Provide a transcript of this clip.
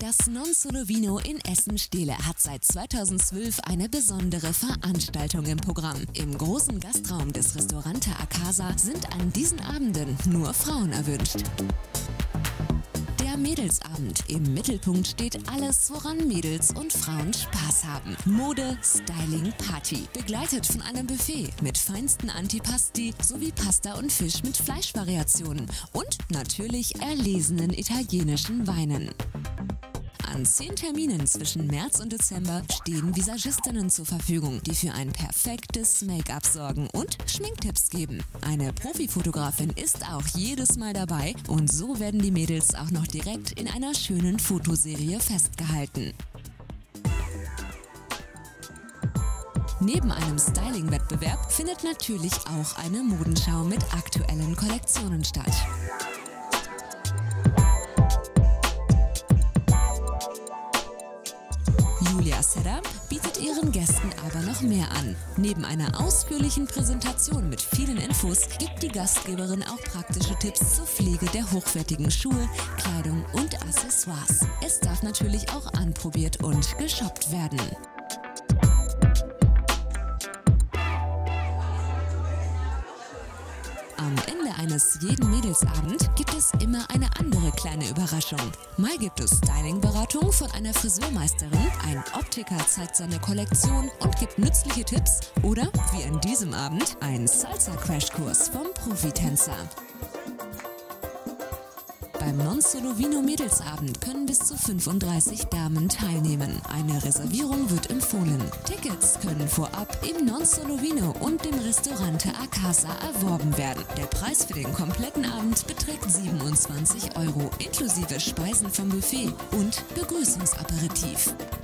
Das Non Solo Vino in Essen-Stehle hat seit 2012 eine besondere Veranstaltung im Programm. Im großen Gastraum des Ristorante A Casa sind an diesen Abenden nur Frauen erwünscht. Der Mädelsabend. Im Mittelpunkt steht alles, woran Mädels und Frauen Spaß haben. Mode, Styling, Party. Begleitet von einem Buffet mit feinsten Antipasti sowie Pasta und Fisch mit Fleischvariationen und natürlich erlesenen italienischen Weinen. An 10 Terminen zwischen März und Dezember stehen Visagistinnen zur Verfügung, die für ein perfektes Make-up sorgen und Schminktipps geben. Eine Profifotografin ist auch jedes Mal dabei und so werden die Mädels auch noch direkt in einer schönen Fotoserie festgehalten. Neben einem Styling-Wettbewerb findet natürlich auch eine Modenschau mit aktuellen Kollektionen statt. Julia Sedder bietet ihren Gästen aber noch mehr an. Neben einer ausführlichen Präsentation mit vielen Infos gibt die Gastgeberin auch praktische Tipps zur Pflege der hochwertigen Schuhe, Kleidung und Accessoires. Es darf natürlich auch anprobiert und geshoppt werden. Am Ende eines jeden Mädelsabend gibt es immer eine andere kleine Überraschung. Mal gibt es Styling-Beratung von einer Friseurmeisterin, ein Optiker zeigt seine Kollektion und gibt nützliche Tipps oder, wie an diesem Abend, ein Salsa-Crashkurs vom Profitänzer. Beim Non Solo Vino Mädelsabend können bis zu 35 Damen teilnehmen. Eine Reservierung wird empfohlen. Tickets können vorab im Non Solo Vino und dem Ristorante A Casa erworben werden. Der Preis für den kompletten Abend beträgt 27 € inklusive Speisen vom Buffet und Begrüßungsaperitif.